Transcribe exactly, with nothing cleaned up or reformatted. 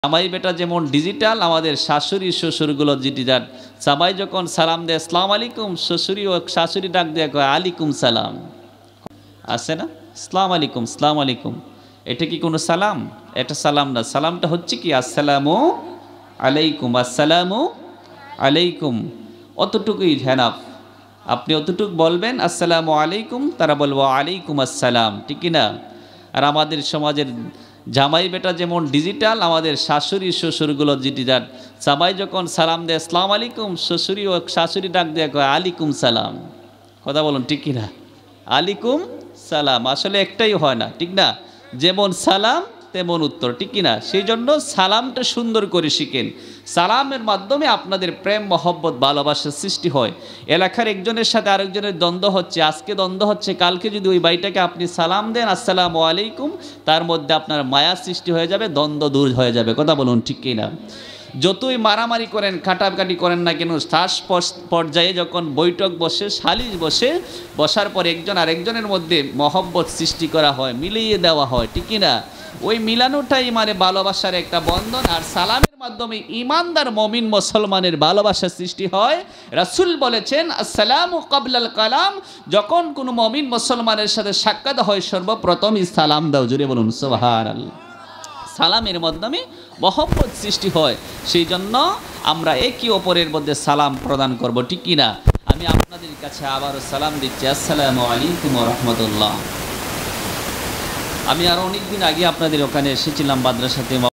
জামাই বেটা যেমন ডিজিটাল, আমাদের শাশুড়ি শ্বশুরগুলো ডিজিটাল। জামাই যখন সালাম দেয় আসসালামু আলাইকুম, শ্বশুরি ও শাশুড়ি ডাক দেয় কয় আলাইকুম সালাম। আছে না? আসসালামু আলাইকুম, আসসালামু আলাইকুম। এটা কি কোনো সালাম? এটা সালাম না। সালামটা হচ্ছে কি আসসালামু আলাইকুম, আসসালামু আলাইকুম। অতটুকুই হেনাফ। আপনি অতটুকু বলবেন আসসালামু আলাইকুম, তারা বলবো আলাইকুম আসসালাম, ঠিক কি না? আর আমাদের সমাজের জামাই বেটা যেমন ডিজিটাল, আমাদের শাশুড়ি শ্বশুরগুলো ডিজিটাল। জামাই যখন সালাম দেয় আসসালামু আলাইকুম, শ্বশুরি ও শাশুড়ি ডাক দেয় কয় আলাইকুম সালাম। কথা বলুন ঠিক কিনা? আলাইকুম সালাম আসলে একটাই হয় না, ঠিক না? যেমন সালাম তেমন উত্তর, ঠিক কিনা? সেই জন্য সালামটা সুন্দর করে শিখেন। সালামের মাধ্যমে আপনাদের প্রেম মহব্বত ভালোবাসার সৃষ্টি হয়। এলাকার একজনের সাথে আরেকজনের দ্বন্দ্ব হচ্ছে, আজকে দ্বন্দ্ব হচ্ছে, কালকে যদি ওই ভাইটাকে আপনি সালাম দেন আসসালামু আলাইকুম, তার মধ্যে আপনার মায়া সৃষ্টি হয়ে যাবে, দ্বন্দ্ব দূর হয়ে যাবে। কথা বলুন ঠিক কিনা? যতই মারামারি করেন, কাটাকাটি করেন না কেন, শ্বাস পর্যায়ে যখন বৈঠক বসে, সালিশ বসে, বসার পর একজন আরেকজনের মধ্যে মহব্বত সৃষ্টি করা হয়, মিলিয়ে দেওয়া হয়, ঠিক কিনা? ওই মিলানোটাই মানে ভালোবাসার একটা বন্ধন। আর সালামের মাধ্যমে ইমানদার মমিন মুসলমানের ভালোবাসা সৃষ্টি হয়। রাসূল বলেছেন আসসালামু ক্বাবলাল কালাম, যখন কোনো মমিন মুসলমানের সাথে সাক্ষাৎ হয় সর্বপ্রথমই সালাম দাও। জুড়ে বলুন সুবহানাল্লাহ। সালামের মাধ্যমে মহব্বত সৃষ্টি হয়। সেই জন্য আমরা একে অপরের মধ্যে সালাম প্রদান করব, ঠিক কিনা? আমি আপনাদের কাছে আবারও সালাম দিচ্ছি, আসসালামু আলাইকুম ওয়া রাহমাতুল্লাহ। আমি আরো অনেকদিন আগে আপনাদের ওখানে এসেছিলাম মাদ্রাসাতে।